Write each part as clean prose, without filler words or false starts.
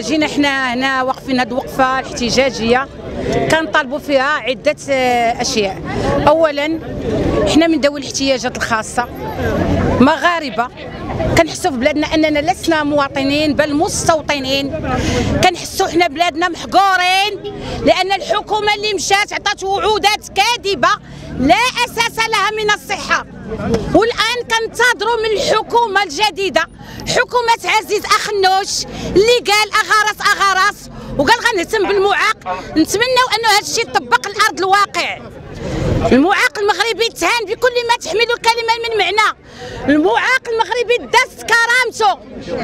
جينا حنا هنا واقفين هاد الوقفه الاحتجاجيه كنطالبوا فيها عده اشياء. اولا حنا من ذوي الاحتياجات الخاصه مغاربه كنحسوا في بلادنا اننا لسنا مواطنين بل مستوطنين. كنحسوا حنا بلادنا محقورين لان الحكومه اللي مشات عطات وعودات كاذبه لا اساس لها من الصحه. والان كنتظروا من الحكومه الجديده حكومه عزيز اخنوش اللي قال اغارس وقال غنهتم بالمعاق. نتمنوا انه هذا الشيء يطبق الارض الواقع. المعاق المغربي تهان بكل ما تحمل الكلمه من معنى. المعاق المغربي داس كرامته.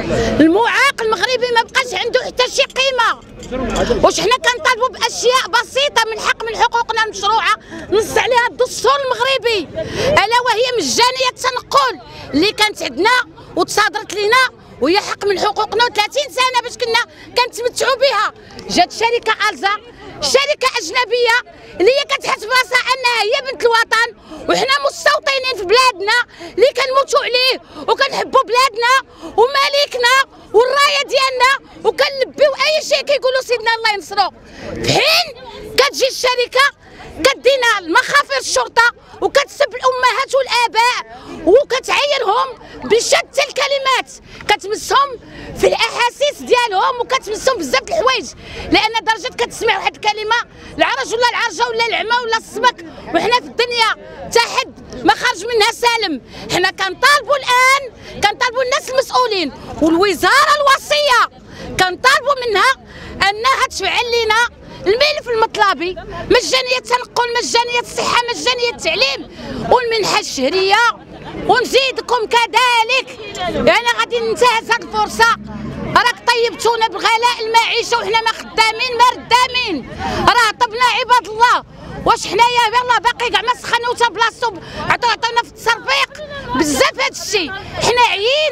المعاق المغربي ما بقاش عنده حتى شي قيمه. واش حنا كنطالبوا باشياء بسيطه من حق من حقوقنا المشروعه نص عليها الدستور المغربي، الا وهي مجانيه التنقل اللي كانت عندنا وتصادرت لنا وهي حق من حقوقنا 30 سنه باش كنا كنتمتعوا بها. جات شركه الزا شركه اجنبيه اللي هي كتحس براسها انها هي بنت الوطن وحنا مستوطنين في بلادنا اللي كنموتوا عليه وكنحبوا بلادنا وملكنا والرايه ديالنا وكنلبيو اي شيء كيقولوا سيدنا الله ينصرو. في حين كتجي الشركه كدينا المخافر الشرطه وكتسب الامهات والاباء وكتعايرهم بشتى الكلمات كتمسهم في الاحاسيس ديالهم وكتمسهم بزاف د الحوايج، لان درجه كتسمع واحد الكلمه العرج ولا العرجه ولا العمى ولا الصبك وحنا في الدنيا حتى حد ما خرج منها سالم. حنا كنطالبوا الان كنطالبوا الناس المسؤولين والوزاره الوصيه كنطالبوا منها انها تفعل لنا الملف المطلبي مجانيه التنقل مجانيه الصحه مجانيه التعليم والمنحه الشهريه. ونزيدكم كذلك يعني غادي ننتهز هذه الفرصه راك طيبتونا بغلاء المعيشه وحنا ما خدامين ما ردامين راه طبنا عباد الله. واش حنايا يلاه باقي كاع ما سخنوا حتى بلاصتو عطونا في التصرفيق بزاف هذا الشيء. حنا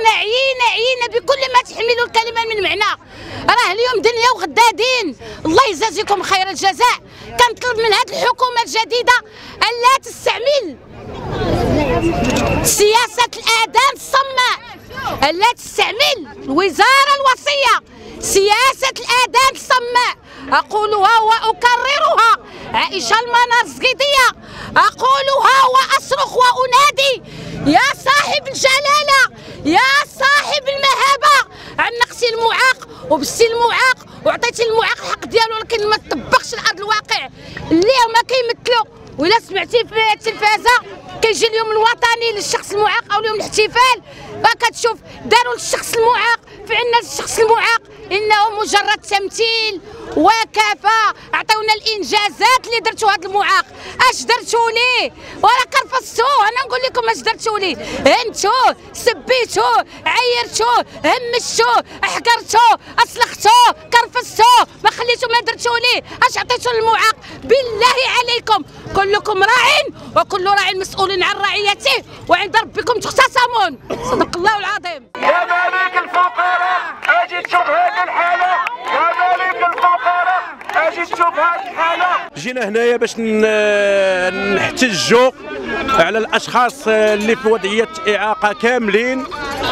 عيينا بكل ما تحملوا الكلمه من معنى. راه اليوم دنيا وغدا دين. الله يجازيكم خير الجزاء. كنطلب من هذه الحكومه الجديده الا تستعمل سياسه الاذان الصماء، الا تستعمل الوزاره الوصيه سياسه الاذان الصماء. اقولها واكررها عائشه المنازقيديه اقولها واصرخ وانادي يا صاحب الجلاله يا صاحب المهابه عن نقص المعاق وبسي المعاق وعطيتي المعاق الحق ديالو ولكن ما تطبقش الارض الواقع اللي هما كيمثلوا. وإلا سمعتي في التلفازه كيجي اليوم الوطني للشخص المعاق او اليوم الاحتفال فكتشوف داروا للشخص المعاق فعلنا للشخص المعاق انه مجرد تمثيل وكفى. عطيونا الانجازات اللي درتو هذا المعاق اش درتو ليه ولا كرفصتوه. انا نقول لكم اش درتو ليه. انتو سبيتوه عيرتوه همشتوه احقرتوه اصلختوه كرفصتوه ما خليتو ما درتو ليه. اش عطيتو للمعاق؟ بالله عليكم كلكم راع وكل راع مسؤول عن رعيته وعند ربكم تختصمون. صدق الله العظيم. يا مالك الفقراء اجي تشوف هذه الحاله. يا مالك الفقراء اجي تشوف هذه الحاله. جينا هنايا باش نحتجوا على الاشخاص اللي في وضعيه اعاقه كاملين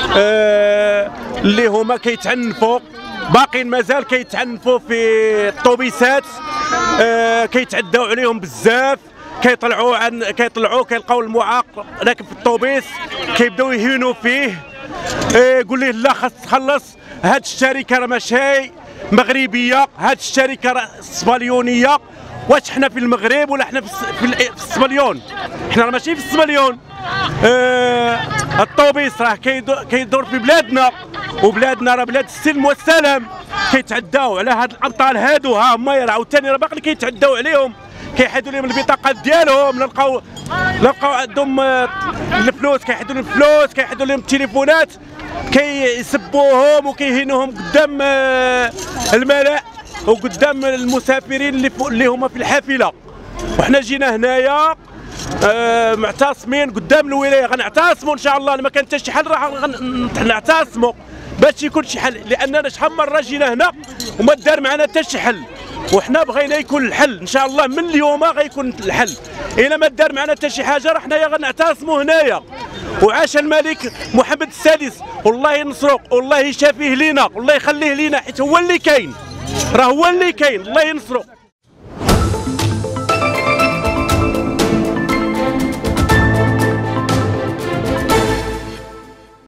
اللي هما كيتعنفوا باقين مازال كيتعنفوا في الطوبيسات كيتعداو عليهم بزاف. كيطلعوا كيلقاو المعاق راكب في الطوبيس كيبداو يهينوا فيه يقول ليه لا خاص تخلص. هاد الشركه راه ماشي مغربيه هاد الشركه راه اسبانيونيه. واش حنا في المغرب ولا حنا في السبليون؟ حنا راه ماشي في السبليون. الطوبيس راه كيدور في بلادنا وبلادنا راه بلاد السلم والسلام. كيتعداو على هاد الابطال هادو ها هما عاوتاني راه باقي كيتعداو عليهم كيحيدوا لهم البطاقات ديالهم. نلقاو عندهم الفلوس كيحيدوا لهم الفلوس كيحيدوا لهم التليفونات كيسبوهم وكيهينوهم قدام الملأ وقدام المسافرين اللي هما في الحافله. وحنا جينا هنايا معتصمين قدام الولايه غنعتصموا ان شاء الله. ما كان حتى شي حل راح نعتصموا باش يكون شي حل لاننا شحال مره جينا هنا وما دار معنا حتى شي حل. وحنا بغينا يكون الحل ان شاء الله من اليوم غيكون الحل. الا ما دار معنا حتى شي حاجه راه حنايا غنعتصموا هنايا. وعاش الملك محمد السادس، والله ينصرو، والله يشافيه لينا، والله يخليه لينا، حيت هو اللي كاين، راه هو اللي كاين، الله ينصرو.